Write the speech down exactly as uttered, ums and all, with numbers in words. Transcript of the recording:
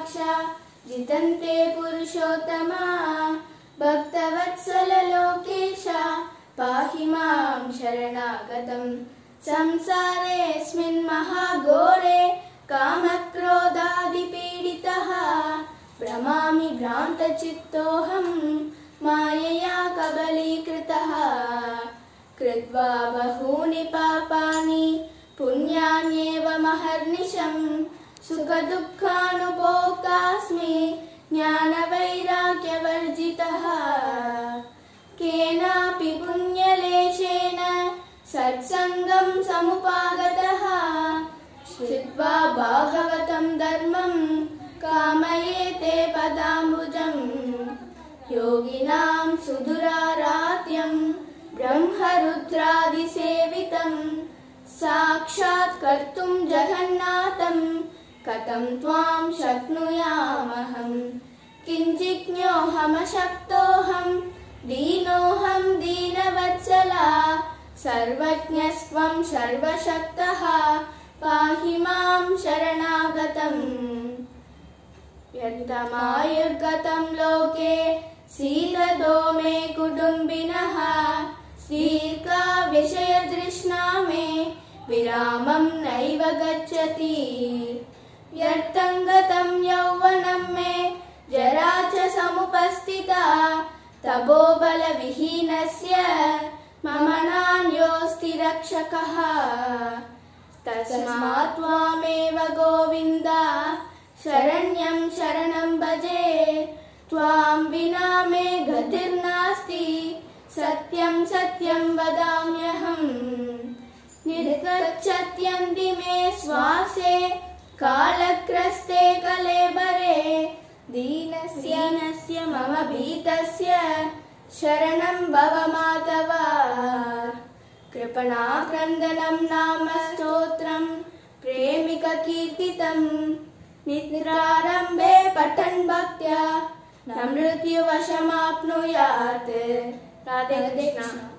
कटाक्ष जितन्ते पुरुषोत्तमा भक्तवत्सल लोकेश पाहि मां शरणागतं संसारेऽस्मिन् महाघोरे कामक्रोधादिपीडितः भ्रमामि भ्रान्तचित्तोऽहं मायया कबलीकृतः कृत्वा बहूनि पापानि पुण्यान्येव महर्निशं सुखदुःखानुभोक्तास्मि ज्ञानवैराग्यवर्जितः केनापि पुण्यलेशेन सत्सङ्गं समुपागतः श्रुत्वा भागवतं धर्मं कामयेते पदाम्बुजम् योगिनां सुदुराराध्यं ब्रह्मरुद्रादिसेवितं साक्षात् कर्तुं जगन्नाथं कथं त्वां शक्नुयामहं किञ्चिज्ञोऽहमशक्तोऽहं दीनोऽहं दीनवत्सला सर्वज्ञस्त्वं सर्वशक्तः पाहि मां शरणागतम् व्यर्थमायुर्गतं लोके सीदतो मे कुटुम्बिनः दीर्घा विषयतृष्णा मे विरामं नैव गच्छति व्यर्थं गतं यौवनं मे जरा च समुपस्थिता तपोबलविहीनस्य मम नान्योऽस्ति रक्षकः तस्मात् त्वामेव गोविन्द शरण्यं शरणं भजे त्वां विना मे गतिर्नास्ति सत्यं सत्यं वदाम्यहम् निर्गच्छत्यन्ति मे श्वासे कालक्रस्ते कलेबरे दीनस्य मम भीतस्य शरणं भव माधव कृपणाक्रन्दनं नाम स्तोत्रं प्रेमिककीर्तितं निद्रारम्भे पठन् भक्त्या न मृत्युवशमाप्नुयात्। राधे कृष्ण।